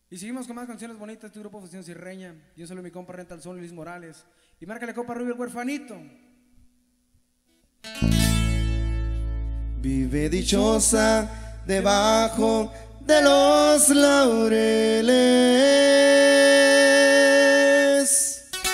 Y seguimos con más canciones bonitas de este grupo Fusión Sirreña. Y un saludo a mi compa Rental Son, Luis Morales. Y márcale copa Rubio el huerfanito. Vive dichosa debajo de los laureles.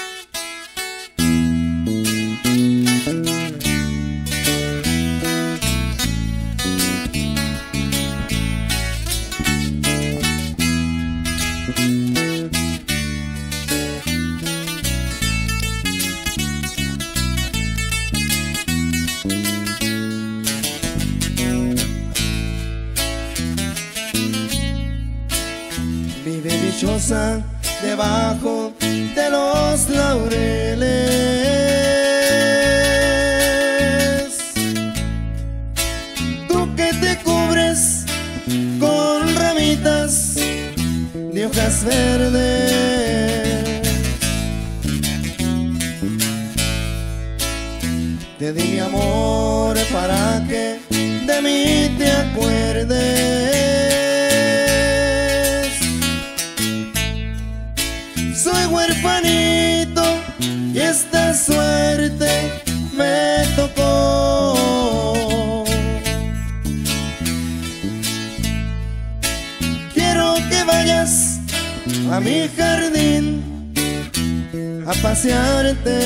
Vive dichosa debajo de los laureles. Tú que te cubres con ramitas de hojas verdes, te di mi amor para que de mí te acuerdes. Soy huerfanito y esta suerte me tocó. Quiero que vayas a mi jardín a pasearte,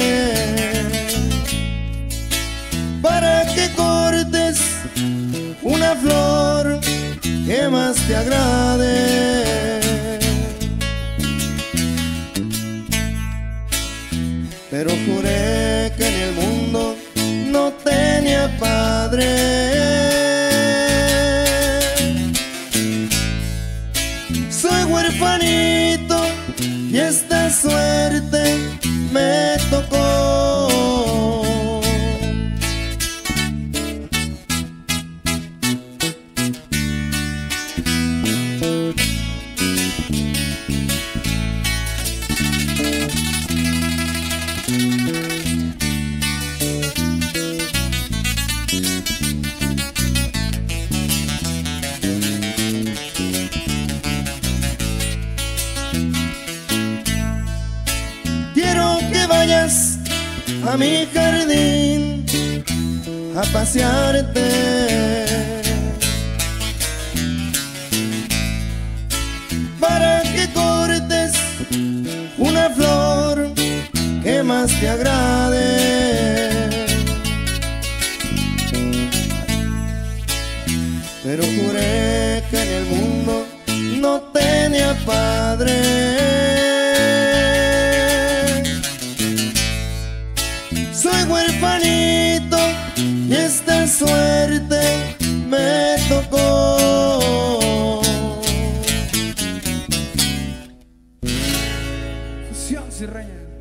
para que cortes una flor que más te agrade. Pero juré que en el mundo no tenía padre. Soy huerfanito y esta suerte me tocó. Quiero que vayas a mi jardín a pasearte, para que cortes una flor que más te agrade. Pero juré que en el mundo no tenía padre. Soy huerfanito y esta suerte me tocó. Fusión Sirreña.